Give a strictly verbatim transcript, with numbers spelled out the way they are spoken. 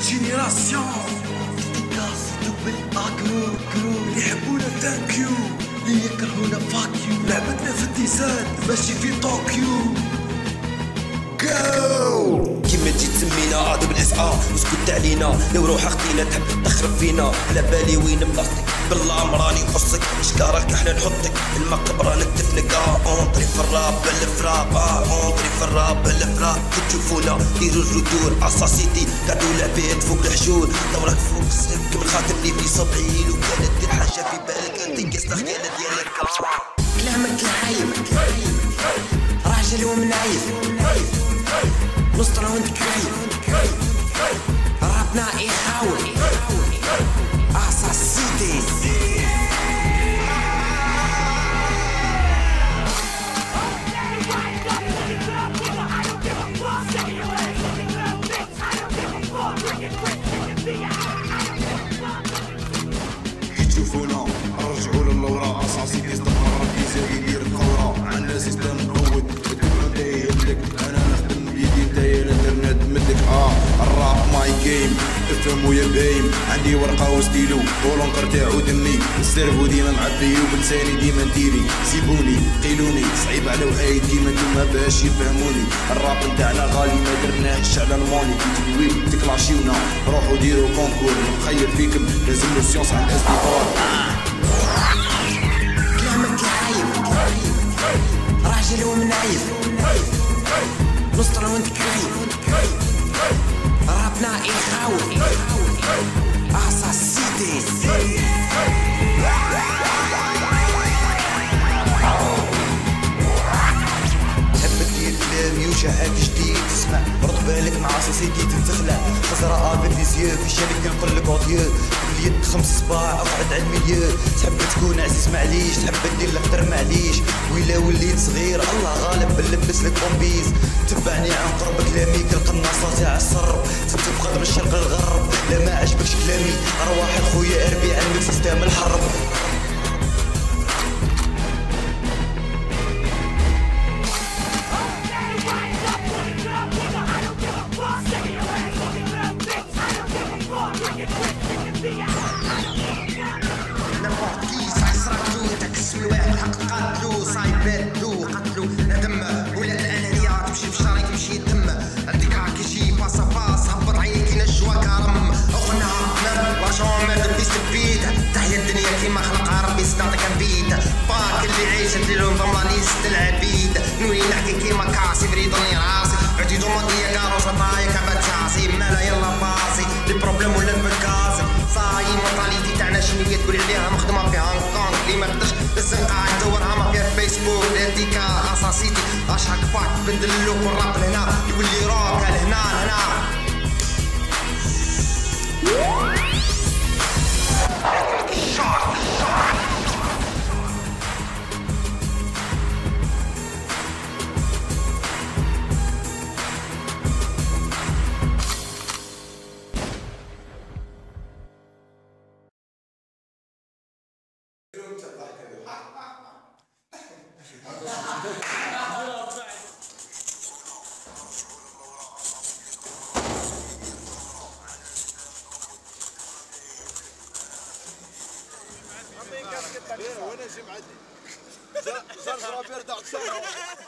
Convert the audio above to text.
جينيراسيون كاس دوبل اكرو كرو اللي يحبونا ثانكيو اللي يكرهونا فاكيو لعبتنا في التيسان ماشي في طوكيو جو كيما تجي تسمينا عاد بالاس ا وسكت علينا لو روح خدينا تحب تخرب فينا على بالي وين بلاصتك بالله مراني نقصك شكارك احنا نحطك المقبره نكتفنك اه اونطري في الراب بالفراب اه اونطري في الراب بالفراب كي تشوفونا ديروا الجذور اساسيتي قعدوا العباد فوق الحجور دورك فوق السك من خاطرني في صبعي لو كانت دير حاجه في بالك انت قصدك خيانه ديالك كلامك العايب راجل ومنعيف نسطر وانت كايف رابنا يحاول اساسيتي كي تشوفونا رجعوا للورا اساسيتي استقرار كيزيد يدير الثوره عندنا سيستم مقود انت يهلك انا نخدم بيدي نتايا الانترنت مدك اه الراب ماي جيم افهموا يا بايم عندي ورقه وستيلو ولونكر تاعو دمي السيرفو ديما معبي وبلساني ديما نديري سيبوني قيلوني صعيب على وعايد كيما نتوما باش يفهموني الراب نتاعنا غالي ما درناهش على الموني كي تدوي تكلاشيونا روحوا ديروا كونكور نخير فيكم لازم له سيونس عند اس دي ار كلامك عايب راجل ومنعيف نسطر وانت كايف رابنا يحاول اساسيتي وشهاد جديد تسمع رد بالك مع سوسيتي تتخلع خزراء بالليزيو في الشركة نقول لك اوديو باليد خمس صباع اقعد على المليو تحب تكون عزيز معليش تحب دير الخطر معليش ويلا وليت صغير الله غالب بنلبس لك بومبيز تبعني عن قرب كلامي كالقناصة تاع السرب تبقى من الشرق للغرب لا ما عجبكش كلامي ارواح خويا اربي على سيستم الحرب نديرو نظام ليست العبيد نولي نحكي كيما كاسي بريدوني راسي عدي دوماندية كارو شطايا كابا تاسي مالا يلا باسي لي بروبليم ولا نبكاسي صاي مونطاليتي تاعنا شنوية تقولي عليها مخدمة في هونغ كونغ اللي ما قدرش الزنقة يدورها ما فيها فيسبوك ديكا اساسيتي اشحك باك بدل اللوك والراب لهنا يولي روك لهنا لهنا وانا جي معدي صار صار بيرد عطشان